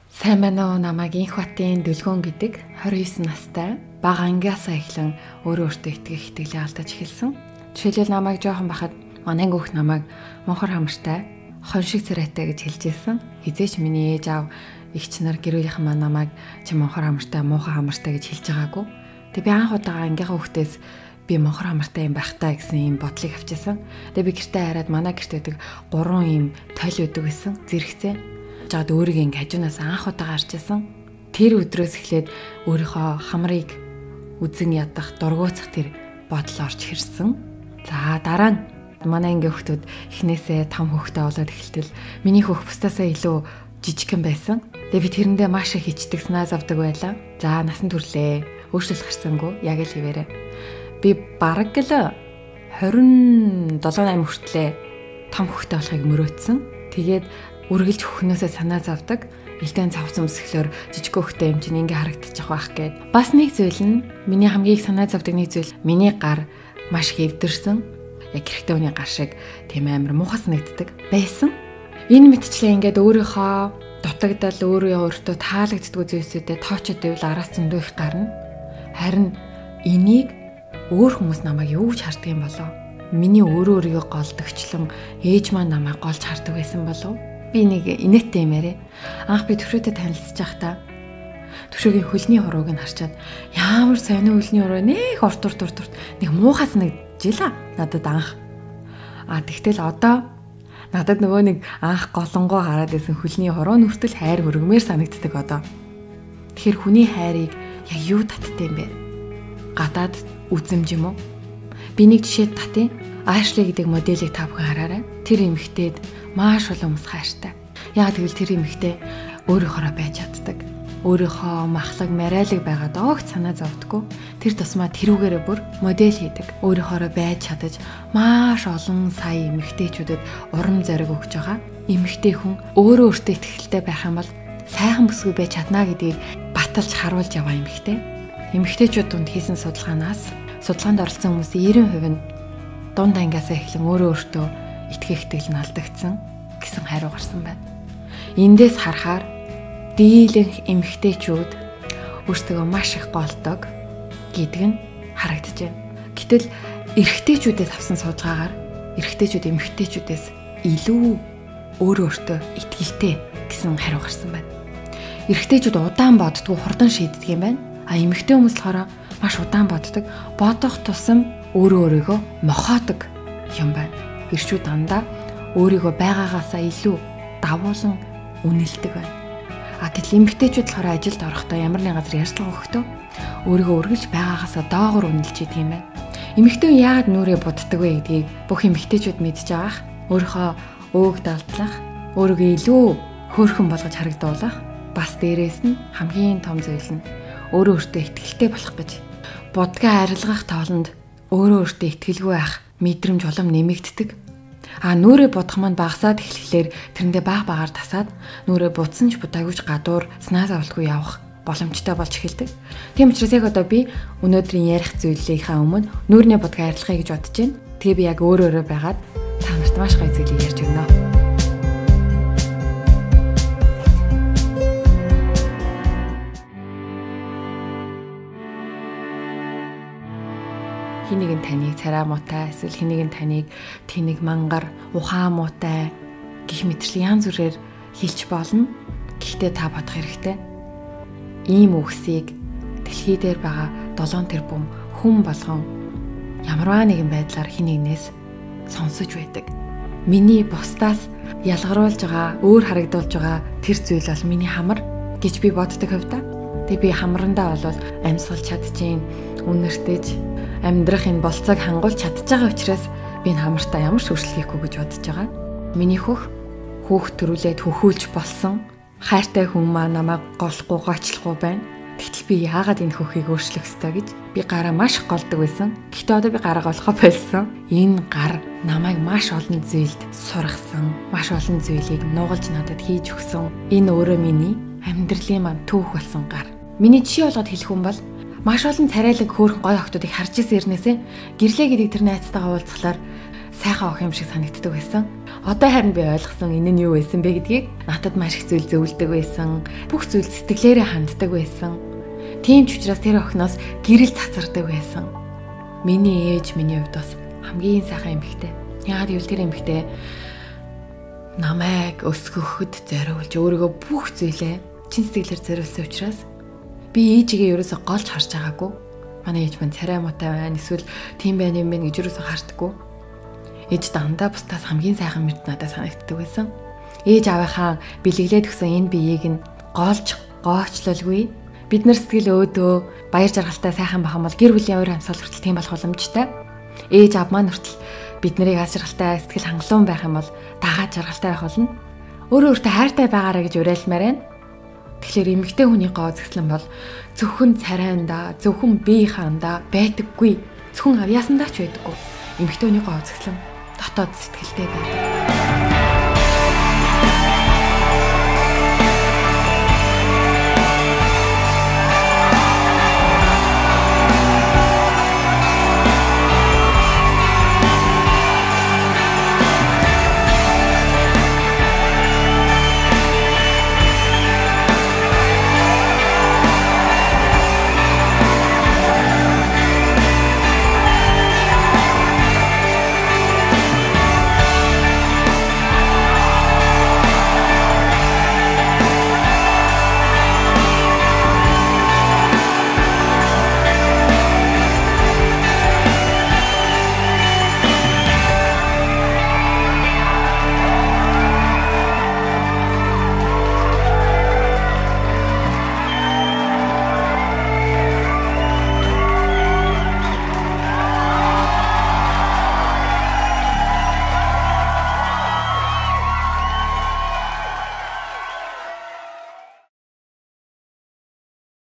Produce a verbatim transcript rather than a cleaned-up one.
Сайн байна уу, намайг Инх Батын Дөлгөөн гэдэг двадцать девять настай бага ангиасаа эхлэн өөрөө өөртөө итгэх итгэлээ алдаж эхэлсэн. Жишээлбэл намайг жоохон бахад манай хүүхд намайг монхор хамартай, хон шиг царайтай гэж хэлжсэн. Хизээч миний ээж аав эгч нар гэрүүлийнхэн маань намайг чи монхор хамартай, муухай хамартай гэж хэлж байгаагүй. Тэг би анх удаага ангийнхаа хүүхдээс би монхор хамартай юм байх таа гэсэн юм бодлыг авчихсан. Тэг би гэртээ хараад манай гэрт байдаг гурван юм тойл өгдөг гэсэн зэрэгцээ. Жаад өөрийгөө ингэ хажуунаас анх удаа гарчсан. Тэр өдрөөс эхлээд өөрийнхөө хамрыг үзэн ядах, дургуутсах тэр бодол орж ирсэн. За дараа нь манай ангийн хүүхдүүд эхнээсээ том хүүхдээ болоод эхэлтэл миний хүүхд бусдаасаа илүү жижигхэн байсан. Тэгээ би тэрэндээ маш их хичдэг, санаа зовдөг байлаа. За насан турлээ. Өөрчлөлт гарсангүй яг л хിവэрэ. Би бараг л двадцать seven амь хүртлээ том хүүхдээ болохыг мөрөөдсөн. Тэгээд үргэлж хөхнөөсөө санаа зовдөг. Илдэн цавцсан өсгөлөөр жижиг хөхтэй юм чинь ингээ харагдчих واخ гээд. Бас нэг зүйл нь миний хамгийн их санаа зовдөг нэг зүйл миний гар маш их эвдэрсэн. Яг гэрхтээ хүний гар шиг тийм амар муухай санагддаг байсан. Энэ мэтчлээ ингээд өөрийнхөө дутагдал өөрөө өөртөө таалагддгүй зүйлсүүдэд тоочод байвал араас зөндөө их гарна. Харин энийг өөр хүмүүс намайг юу ч харддаг юм болов? Миний өөрөө өөрийгөө голдогчлон ээж маань намайг голж хардаг байсан болов? Би нэг инээдтэй юм яриа. Анх би төвшөөтэй танилцж байхдаа төвшөөгийн хөлний хурууг нь харчаад ямар сонио хөлний хуруу нэх урт урт урт урт нэг муухай санагдчихлаа надад анх. А тэгтэл одоо надад нөгөө нэг анх голонгоо хараад байсан хөлний хуруу нүртэл хайр хөргмээр санагддаг одоо. Тэгэхээр хүний хайрыг яг юу таттай юм бэ? Гадаад үзэмж юм уу? Би нэг жишээ татъя. Ашли гэдэг моделийг та бүхэн хараарай. Тэр эмэгтэйд маш олон хүмүүс хайртай. Яг тэгвэл тэр эмэгтэй өөрийнхоороо байж чаддаг. Өөрийнхөө махлаг, марайлаг байгаад огт санаа зовдөггүй. Тэр тусмаа тэрүүгээрээ бүр модель хийдэг. Өөрийнхоороо байж чадаж маш олон сая эмэгтэйчүүдэд урам зориг өгч байгаа. Эмэгтэй хүн өөрөө өөртөө итгэлтэй байх юм бол сайхан бүсгүй байж чадна гэдгийг баталж харуулж яваа эмэгтэй. Эмэгтэйчүүд дунд хийсэн судалгаанаас судалгаанд оролцсон хүмүүсийн ninety percent нь дунд ангиасаа эхлэн өөрөө өөртөө итгэх итгэл нь алдагдсан гэсэн хариу гарсан байна. Эндээс харахаар дийлэнх эмэгтэйчүүд өөрсдөө маш их голдог гэдэг нь харагдаж байна. Гэтэл эрэгтэйчүүдээс авсан судалгаагаар эрэгтэйчүүд эмэгтэйчүүдээс илүү өөрөө өөртөө итгэлтэй гэсэн хариу гарсан байна. Эрэгтэйчүүд удаан боддгоо хурдан шийддэг юм байна. А эмэгтэй хүмүүс болохоор маш удаан боддог. Бодох тусам өөрөө өөрийгөө мохоодог юм байна. Ирчүүд дандаа өөрийгөө байгаагаасаа илүү давуулан үнэлдэг байна. А гэтэл эмэгтэйчүүд болохоор ажилд орохдоо ямар нэгэн газар ярьцлага өгөхдөө өөрийгөө үргэлж байгаагаасаа доогуур үнэлж идэг юм байна. Эмэгтэй хүн яагаад нүрээ буддаг вэ гэдгийг бүх эмэгтэйчүүд мэдж байгаах, өөрийнхөө өөг далдлах, өөрийгөө илүү хөөрхөн болгож харагдуулах, бас дээрээс нь хамгийн том зүйл нь өөрөө өөртөө итгэлтэй болох гэж будгаа арилгах тоолонд өөрөө өөртөө итгэлгүй байх мэдрэмж улам нэмэгддэг. А нүрээ будах маань багасаад эхлэхлээр тэрэндээ баг багаар тасаад нүрээ будсан ч будаагүйч гадуур санаа зовлтгүй явах боломжтой болж эхэлдэг. Тийм учраас яг одоо би өнөөдрийн ярих зүйлийнхаа өмнө нүрний будгаа арилгахыг гэж бодож байна. Тэгээ би яг өөрөө өөрөө байгаад та нарт маш гоё зүйлийг ярьж өгнө. Хэнийг нь таныг царай муутай, эсвэл хэнийг нь таныг тэнэг мангар, ухаан муутай гэх мэтчлэн янз бүрээр хэлж болно. Гэхдээ та бодох хэрэгтэй. Ийм үгсийг дэлхий дээр байгаа долоон тэрбум хүн болгон ямарваа нэгэн байдлаар хэнийгнээс сонсож байдаг. Миний бусдаас ялгаруулж байгаа, өөр харагдуулж байгаа тэр зүйл бол миний хамар гэж би боддог хувьдаа. Тэг би хамрандаа бол амьсгалж чадчихээн, үнэртэж амьдрах энэ болцоог хангуулж чадж байгаа учраас би энэ хамартаа ямар ч хөрсөл хийхгүй гэж бодож байгаа. Миний хөх хүүхд төрүүлээд хөхүүлж болсон. Хайртай хүн маа намайг голохгүй гочлохгүй байна. Тэгтэл би яагаад энэ хөхийг өөрчлөх ёстой гэж би гараа маш голдог байсан. Гэхдээ одоо би гараа голохоо болсон. Энэ гар намайг маш олон зүйлд сургасан. Маш олон зүйлийг нугалж надад хийж өгсөн. Энэ өөрөө миний амьдралын маань түүх болсон гар. Миний жишээ болгоод хэлэх юм бол маш олон царайлаг хөөрхөн гой охтуудыг харж ирсэн ирнээсээ гэрлээ гэдэг тэр найзтайгаа уулзахлаар сайхан ох юм шиг санагддаг байсан. Одоо харин би ойлгосон энэ нь юу байсан бэ гэдгийг. Надад маш их зүйл зөвлөдөг байсан. Бүх зүйл сэтгэлээрээ ханддаг байсан. Тийм ч учраас тэр охиноос гэрэл цацардаг байсан. Миний ээж миний хувьд бас хамгийн сайхан эмэгтэй. Яагаад гэвэл тэр эмэгтэй намайг өсгөхөд зориулж өөрийгөө бүх зүйлээ чин сэтгэлээр зориулсан учраас би ээжигээ ерөөсө голж харж байгаагүй. Манай ээж маань царай муутай байна. Эсвэл тийм байна юм бэ гэж ерөөсө хардаггүй. Ээж дандаа бусдаас хамгийн сайхан мэд надад санагддаг байсан. Ээж аваахаа бэлэглээд өгсөн энэ биеийг нь голж гоочлолгүй. Бид нар сэтгэл өөдөө баяр жаргалтай сайхан байх юм бол гэр бүлийн ойр амьсгал хүртэл тийм болох боломжтой. Ээж аав маань хүртэл бид нарыг аз жаргалтай сэтгэл хангалуун байх юм бол дагаад жаргалтай байх болно. Өөрөө өөртөө хайртай байгаарай гэж уриалмаар байна. Тэгэхээр эмэгтэй хүний гоо зэглэн бол зөвхөн царайндаа, зөвхөн бие хаандаа байдаггүй. Зөвхөн авьяасандаа ч байдаггүй. Эмэгтэй хүний гоо зэглэн дотоод сэтгэлтэй байдаг.